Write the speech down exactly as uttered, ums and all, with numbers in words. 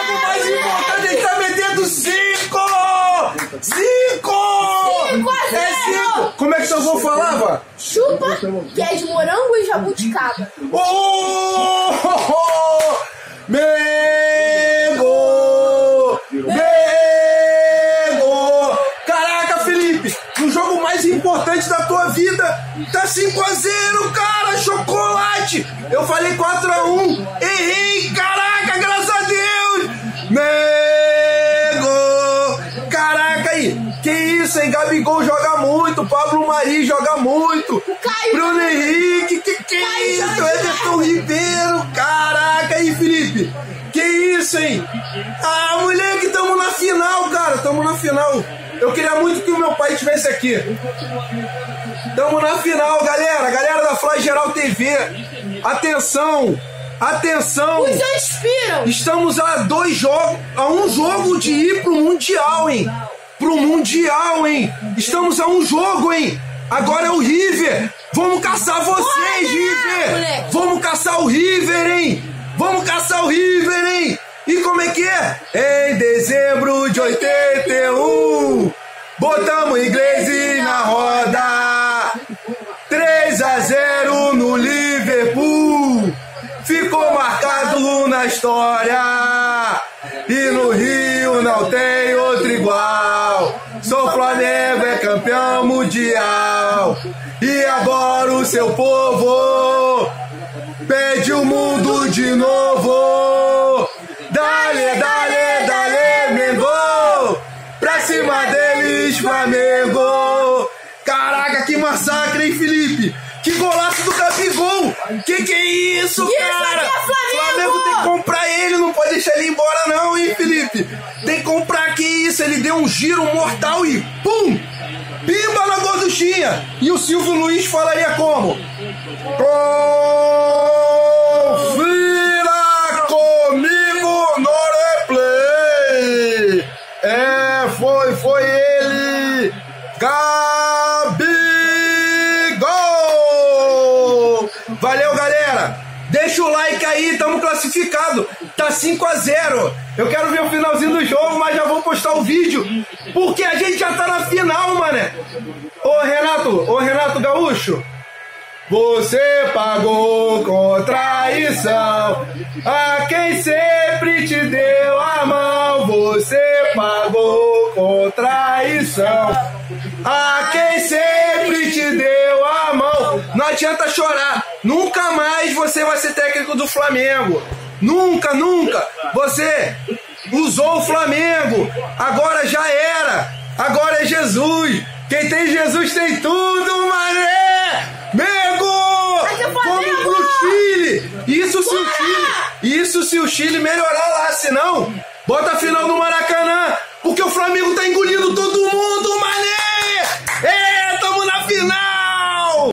jogo mais importante, ele tá metendo cinco! Cinco! cinco a zero! É cinco! Como é que eu vou falar, vó? Chupa, que é de morango e jabuticaba. Oh! Mengo! Mengo! Caraca, Felipe! No jogo mais importante da tua vida, tá cinco a zero, cara! Chocolate! Eu falei quatro a um! Errei! Caraca, graças a Deus! Mengo! Caraca aí! Que isso, hein? Gabigol joga muito, Pablo Mari joga muito, Caio, Bruno Henrique, que que é isso? Everton Ribeiro, caraca aí, Felipe! Que isso, hein? Ah, moleque, tamo na final, cara, tamo na final. Eu queria muito que o meu pai estivesse aqui. Tamo na final, galera, galera da Fly Geral T V. Atenção, atenção. os inspiram. Estamos a dois jogos, a um jogo de ir pro Mundial, hein? Pro Mundial, hein? Estamos a um jogo, hein? Agora é o River. Vamos caçar vocês, Bora, River. moleque. Vamos caçar o River, hein? Vamos caçar o River, hein? E como é que é? Em dezembro de oitenta e um, botamos inglês na roda. três a zero no Liverpool. Ficou marcado na história. E no Rio não tem outro igual. Sou Flamengo, é campeão mundial. E agora o seu povo pede o mundo de novo. Dale, dale, dale, Mengo. Pra cima deles, Flamengo. Caraca, que massacre, hein, Felipe? Que golaço do Gabigol! Que que é isso, Isso cara? aqui é Flamengo! Flamengo tem que comprar ele, não pode deixar ele embora não, hein, Felipe? Tem que comprar, que isso? Ele deu um giro mortal e pum! Pimba na gorduchinha! E o Silvio Luiz falaria como? Confira comigo no replay! É, foi, foi ele! Gabigol! Valeu, galera! Deixa o like aí, estamos classificados. Tá cinco a zero. Eu quero ver o finalzinho do jogo, mas já vou postar o vídeo, porque a gente já tá na final, mané. Ô Renato, ô Renato Gaúcho, você pagou com traição a quem sempre te deu a mão. Você pagou com traição a quem sempre te deu a mão. Não adianta chorar. Nunca mais você vai ser técnico do Flamengo. Nunca, nunca. Você usou o Flamengo. Agora já era. Agora é Jesus. Quem tem Jesus tem tudo, mané. Mengo! Vamos pro Chile. Isso se o Chile, isso se o Chile melhorar lá. Senão, bota a final no Maracanã.